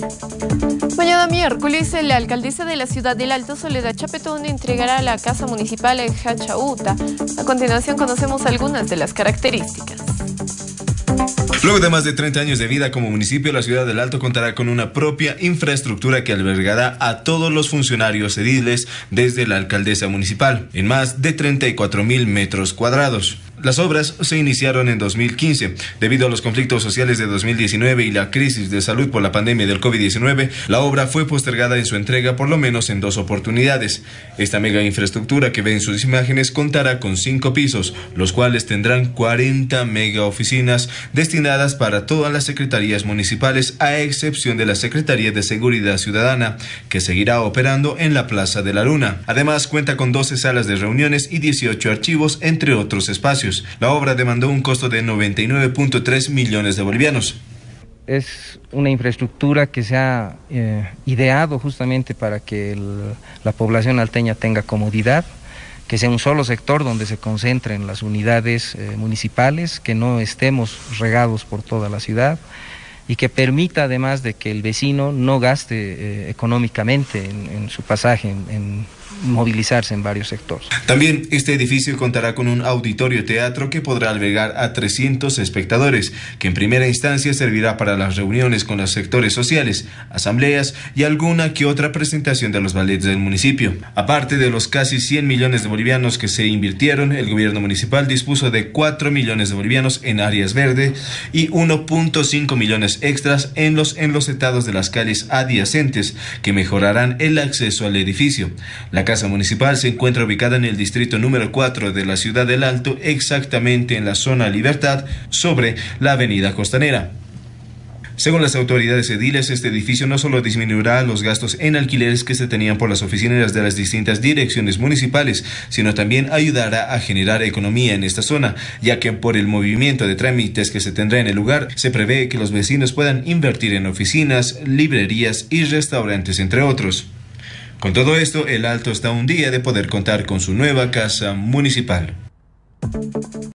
Mañana miércoles, la alcaldesa de la ciudad del Alto, Soledad Chapetón, entregará la casa municipal en Hachauta. A continuación conocemos algunas de las características. Luego de más de 30 años de vida como municipio, la ciudad del Alto contará con una propia infraestructura que albergará a todos los funcionarios ediles desde la alcaldesa municipal, en más de 34.000 metros cuadrados. Las obras se iniciaron en 2015. Debido a los conflictos sociales de 2019 y la crisis de salud por la pandemia del COVID-19, la obra fue postergada en su entrega por lo menos en 2 oportunidades. Esta mega infraestructura que ven en sus imágenes contará con 5 pisos, los cuales tendrán 40 mega oficinas destinadas para todas las secretarías municipales, a excepción de la Secretaría de Seguridad Ciudadana, que seguirá operando en la Plaza de la Luna. Además, cuenta con 12 salas de reuniones y 18 archivos, entre otros espacios. La obra demandó un costo de 99.3 millones de bolivianos. Es una infraestructura que se ha ideado justamente para que la población alteña tenga comodidad, que sea un solo sector donde se concentren las unidades municipales, que no estemos regados por toda la ciudad y que permita además de que el vecino no gaste económicamente en su pasaje, en movilizarse en varios sectores. También este edificio contará con un auditorio teatro que podrá albergar a 300 espectadores, que en primera instancia servirá para las reuniones con los sectores sociales, asambleas y alguna que otra presentación de los ballets del municipio. Aparte de los casi 100 millones de bolivianos que se invirtieron, el gobierno municipal dispuso de 4 millones de bolivianos en áreas verdes y 1.5 millones extras en los enlosetados de las calles adyacentes, que mejorarán el acceso al edificio. La casa municipal se encuentra ubicada en el distrito número 4 de la ciudad del Alto, exactamente en la zona Libertad, sobre la avenida Costanera. Según las autoridades ediles, este edificio no solo disminuirá los gastos en alquileres que se tenían por las oficinas de las distintas direcciones municipales, sino también ayudará a generar economía en esta zona, ya que por el movimiento de trámites que se tendrá en el lugar, se prevé que los vecinos puedan invertir en oficinas, librerías y restaurantes, entre otros. Con todo esto, el Alto está a un día de poder contar con su nueva casa municipal.